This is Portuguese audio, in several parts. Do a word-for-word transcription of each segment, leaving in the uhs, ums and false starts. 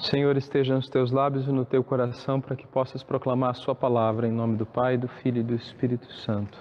Senhor, esteja nos teus lábios e no teu coração para que possas proclamar a sua palavra em nome do Pai, do Filho e do Espírito Santo.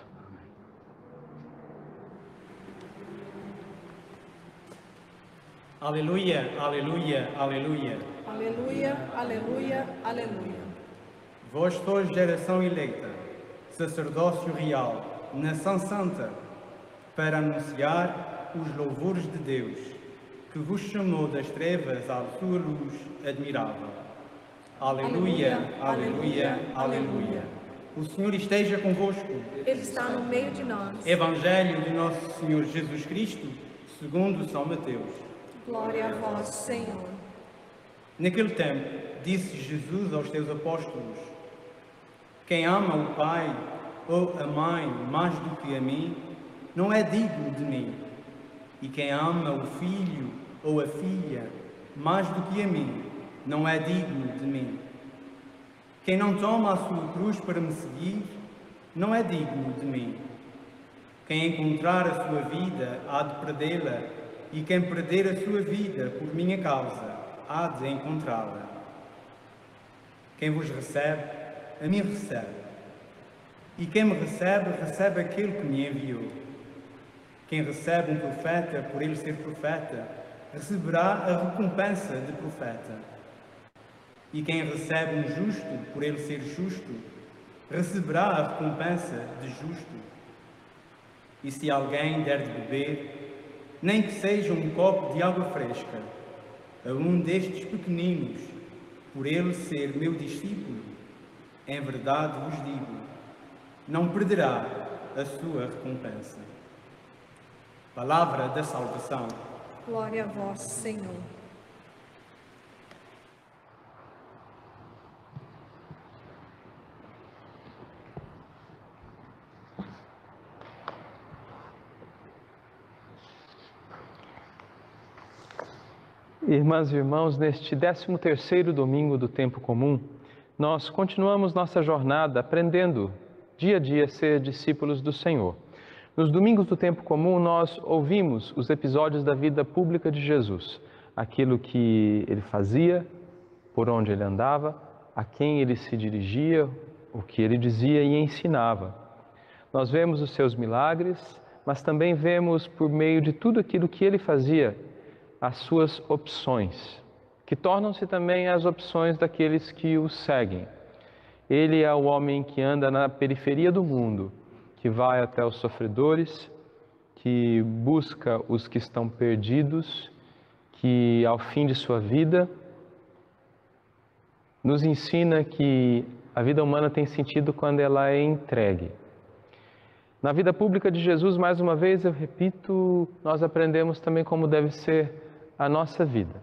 Aleluia, aleluia, aleluia. Aleluia, aleluia, aleluia. Vós sois geração eleita, sacerdócio real, nação santa, para anunciar os louvores de Deus, que vos chamou das trevas à sua luz admirável. Aleluia, aleluia, aleluia. O Senhor esteja convosco. Ele está no meio de nós. Evangelho de nosso Senhor Jesus Cristo, segundo São Mateus. Glória a vós, Senhor. Naquele tempo, disse Jesus aos seus apóstolos: quem ama o pai ou a mãe mais do que a mim, não é digno de mim. E quem ama o filho ou a filha mais do que a mim, não é digno de mim. Quem não toma a sua cruz para me seguir, não é digno de mim. Quem encontrar a sua vida, há de perdê-la, e quem perder a sua vida por minha causa, há de encontrá-la. Quem vos recebe, a mim recebe. E quem me recebe, recebe aquele que me enviou. Quem recebe um profeta por ele ser profeta, receberá a recompensa de profeta. E quem recebe um justo por ele ser justo, receberá a recompensa de justo. E se alguém der de beber, nem que seja um copo de água fresca, a um destes pequeninos, por ele ser meu discípulo, em verdade vos digo, não perderá a sua recompensa. Palavra da salvação. Glória a vós, Senhor. Irmãs e irmãos, neste décimo terceiro domingo do tempo comum, nós continuamos nossa jornada aprendendo dia a dia a ser discípulos do Senhor. Nos domingos do tempo comum, nós ouvimos os episódios da vida pública de Jesus, aquilo que ele fazia, por onde ele andava, a quem ele se dirigia, o que ele dizia e ensinava. Nós vemos os seus milagres, mas também vemos por meio de tudo aquilo que ele fazia, as suas opções, que tornam-se também as opções daqueles que o seguem. Ele é o homem que anda na periferia do mundo, que vai até os sofredores, que busca os que estão perdidos, que ao fim de sua vida nos ensina que a vida humana tem sentido quando ela é entregue. Na vida pública de Jesus, mais uma vez, eu repito, nós aprendemos também como deve ser a nossa vida.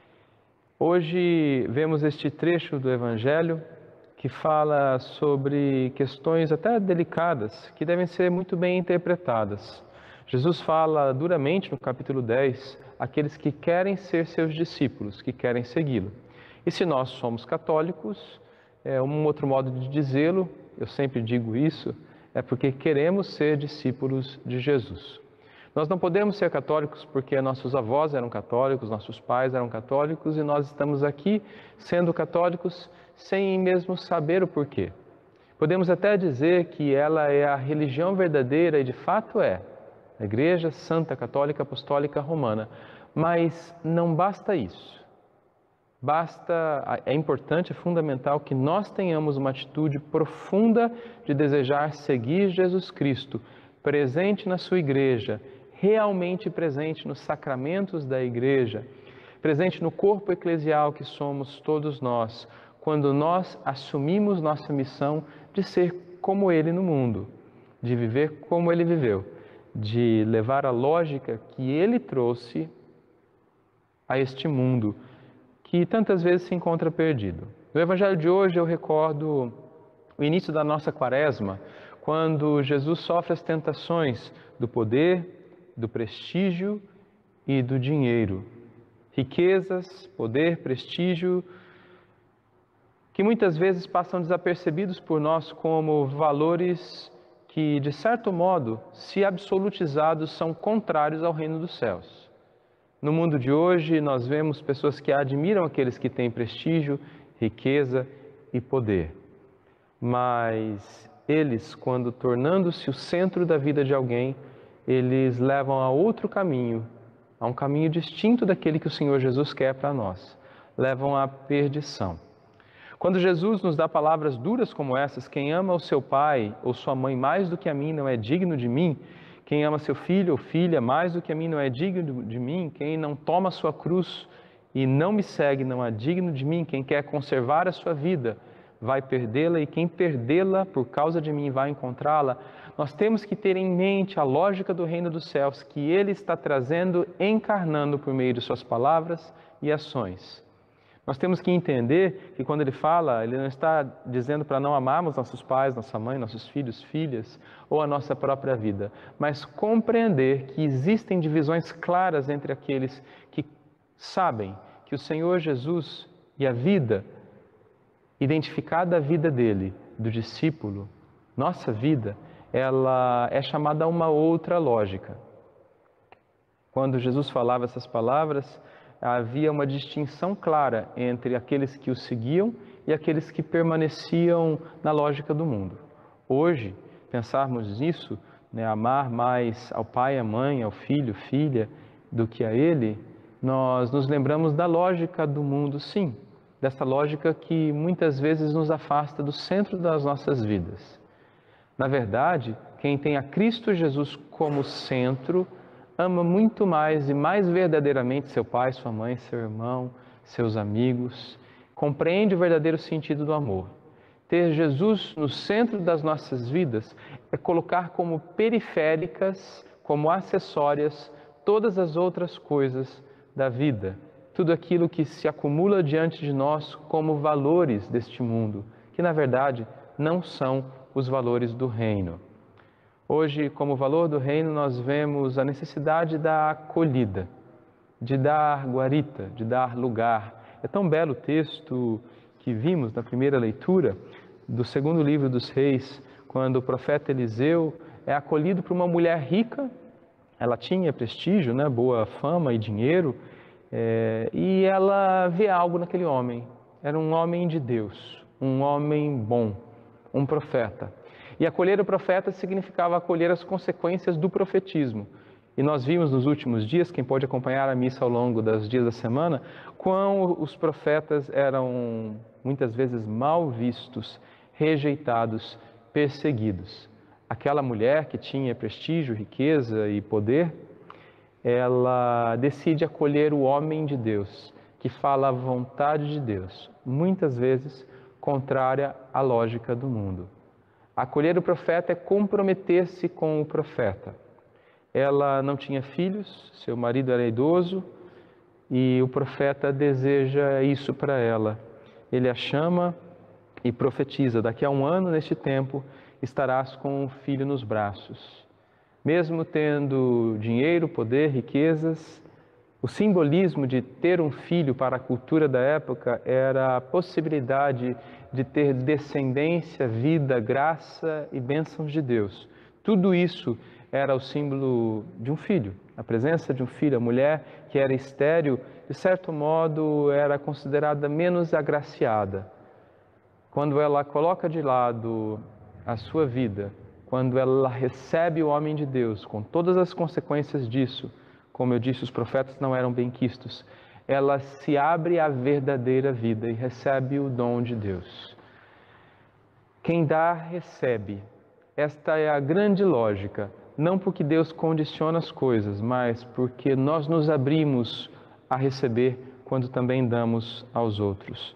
Hoje vemos este trecho do Evangelho que fala sobre questões até delicadas, que devem ser muito bem interpretadas. Jesus fala duramente no capítulo dez, aqueles que querem ser seus discípulos, que querem segui-lo. E se nós somos católicos, é um outro modo de dizê-lo, eu sempre digo isso, é porque queremos ser discípulos de Jesus. Nós não podemos ser católicos porque nossos avós eram católicos, nossos pais eram católicos e nós estamos aqui sendo católicos sem mesmo saber o porquê. Podemos até dizer que ela é a religião verdadeira e de fato é, a Igreja Santa Católica Apostólica Romana, mas não basta isso. Basta, é importante, é fundamental que nós tenhamos uma atitude profunda de desejar seguir Jesus Cristo, presente na sua Igreja, realmente presente nos sacramentos da Igreja, presente no corpo eclesial que somos todos nós, quando nós assumimos nossa missão de ser como Ele no mundo, de viver como Ele viveu, de levar a lógica que Ele trouxe a este mundo, que tantas vezes se encontra perdido. No Evangelho de hoje eu recordo o início da nossa quaresma, quando Jesus sofre as tentações do poder, do prestígio e do dinheiro. Riquezas, poder, prestígio, que muitas vezes passam desapercebidos por nós como valores que, de certo modo, se absolutizados, são contrários ao reino dos céus. No mundo de hoje, nós vemos pessoas que admiram aqueles que têm prestígio, riqueza e poder. Mas eles, quando tornando-se o centro da vida de alguém, eles levam a outro caminho, a um caminho distinto daquele que o Senhor Jesus quer para nós. Levam à perdição. Quando Jesus nos dá palavras duras como essas, quem ama o seu pai ou sua mãe mais do que a mim não é digno de mim, quem ama seu filho ou filha mais do que a mim não é digno de mim, quem não toma a sua cruz e não me segue não é digno de mim, quem quer conservar a sua vida vai perdê-la e quem perdê-la por causa de mim vai encontrá-la. Nós temos que ter em mente a lógica do reino dos céus que Ele está trazendo, encarnando por meio de suas palavras e ações. Nós temos que entender que quando Ele fala, Ele não está dizendo para não amarmos nossos pais, nossa mãe, nossos filhos, filhas ou a nossa própria vida, mas compreender que existem divisões claras entre aqueles que sabem que o Senhor Jesus e a vida, identificada a vida dele, do discípulo, nossa vida, ela é chamada a uma outra lógica. Quando Jesus falava essas palavras, havia uma distinção clara entre aqueles que o seguiam e aqueles que permaneciam na lógica do mundo. Hoje, pensarmos nisso, né, amar mais ao pai, à mãe, ao filho, filha, do que a ele, nós nos lembramos da lógica do mundo, sim, dessa lógica que muitas vezes nos afasta do centro das nossas vidas. Na verdade, quem tem a Cristo Jesus como centro, ama muito mais e mais verdadeiramente seu pai, sua mãe, seu irmão, seus amigos, compreende o verdadeiro sentido do amor. Ter Jesus no centro das nossas vidas é colocar como periféricas, como acessórias, todas as outras coisas da vida, tudo aquilo que se acumula diante de nós como valores deste mundo, que na verdade não são os valores do reino. Hoje, como valor do reino, nós vemos a necessidade da acolhida, de dar guarita, de dar lugar. É tão belo o texto que vimos na primeira leitura do segundo livro dos Reis, quando o profeta Eliseu é acolhido por uma mulher rica, ela tinha prestígio, né, boa fama e dinheiro, é, e ela vê algo naquele homem. Era um homem de Deus, um homem bom, um profeta. E acolher o profeta significava acolher as consequências do profetismo. E nós vimos nos últimos dias, quem pode acompanhar a missa ao longo dos dias da semana, quão os profetas eram muitas vezes mal vistos, rejeitados, perseguidos. Aquela mulher que tinha prestígio, riqueza e poder, ela decide acolher o homem de Deus, que fala a vontade de Deus, muitas vezes contrária à lógica do mundo. Acolher o profeta é comprometer-se com o profeta. Ela não tinha filhos, seu marido era idoso e o profeta deseja isso para ela. Ele a chama e profetiza: daqui a um ano, neste tempo, estarás com um filho nos braços. Mesmo tendo dinheiro, poder, riquezas, o simbolismo de ter um filho para a cultura da época era a possibilidade de ter descendência, vida, graça e bênçãos de Deus. Tudo isso era o símbolo de um filho, a presença de um filho. A mulher que era estéril, de certo modo, era considerada menos agraciada. Quando ela coloca de lado a sua vida, quando ela recebe o homem de Deus, com todas as consequências disso, como eu disse, os profetas não eram benquistos, ela se abre à verdadeira vida e recebe o dom de Deus. Quem dá, recebe. Esta é a grande lógica, não porque Deus condiciona as coisas, mas porque nós nos abrimos a receber quando também damos aos outros.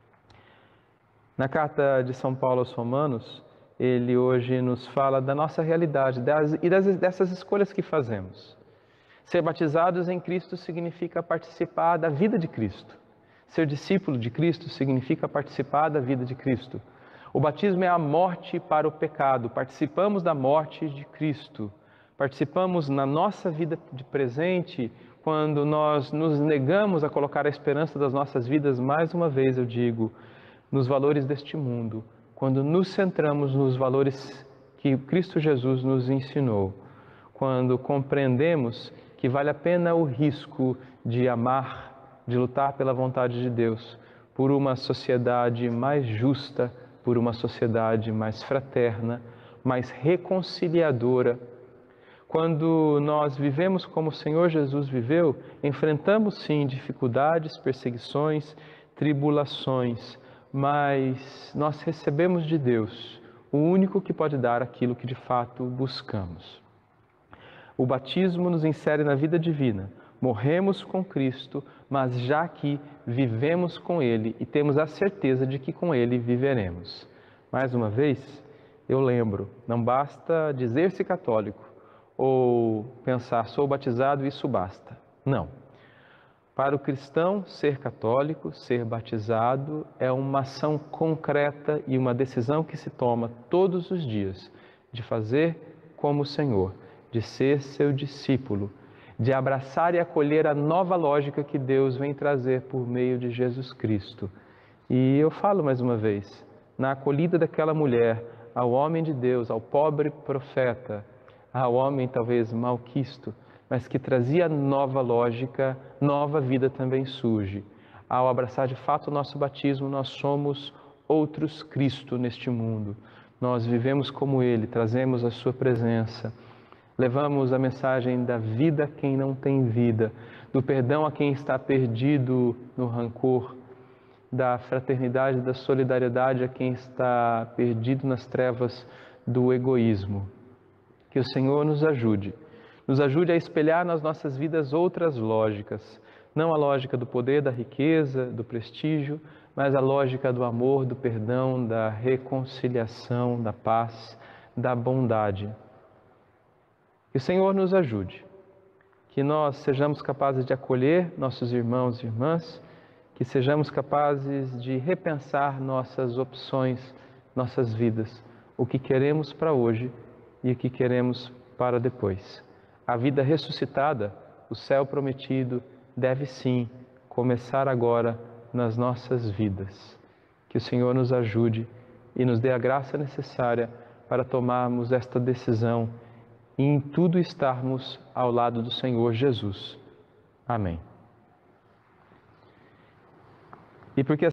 Na carta de São Paulo aos Romanos, ele hoje nos fala da nossa realidade das, e das, dessas escolhas que fazemos. Ser batizados em Cristo significa participar da vida de Cristo. Ser discípulo de Cristo significa participar da vida de Cristo. O batismo é a morte para o pecado. Participamos da morte de Cristo. Participamos na nossa vida de presente quando nós nos negamos a colocar a esperança das nossas vidas, mais uma vez eu digo, nos valores deste mundo. Quando nos centramos nos valores que Cristo Jesus nos ensinou. Quando compreendemos que vale a pena o risco de amar, de lutar pela vontade de Deus, por uma sociedade mais justa, por uma sociedade mais fraterna, mais reconciliadora. Quando nós vivemos como o Senhor Jesus viveu, enfrentamos sim dificuldades, perseguições, tribulações, mas nós recebemos de Deus o único que pode dar aquilo que de fato buscamos. O batismo nos insere na vida divina. Morremos com Cristo, mas já aqui vivemos com Ele e temos a certeza de que com Ele viveremos. Mais uma vez, eu lembro, não basta dizer-se católico ou pensar, sou batizado, isso basta. Não. Para o cristão, ser católico, ser batizado, é uma ação concreta e uma decisão que se toma todos os dias de fazer como o Senhor, de ser seu discípulo, de abraçar e acolher a nova lógica que Deus vem trazer por meio de Jesus Cristo. E eu falo mais uma vez, na acolhida daquela mulher, ao homem de Deus, ao pobre profeta, ao homem talvez malquisto, mas que trazia nova lógica, nova vida também surge. Ao abraçar de fato o nosso batismo, nós somos outros Cristo neste mundo. Nós vivemos como Ele, trazemos a Sua presença. Levamos a mensagem da vida a quem não tem vida, do perdão a quem está perdido no rancor, da fraternidade, da solidariedade a quem está perdido nas trevas do egoísmo. Que o Senhor nos ajude, nos ajude a espelhar nas nossas vidas outras lógicas, não a lógica do poder, da riqueza, do prestígio, mas a lógica do amor, do perdão, da reconciliação, da paz, da bondade. Que o Senhor nos ajude, que nós sejamos capazes de acolher nossos irmãos e irmãs, que sejamos capazes de repensar nossas opções, nossas vidas, o que queremos para hoje e o que queremos para depois. A vida ressuscitada, o céu prometido, deve sim começar agora nas nossas vidas. Que o Senhor nos ajude e nos dê a graça necessária para tomarmos esta decisão e em tudo estarmos ao lado do Senhor Jesus. Amém. E porque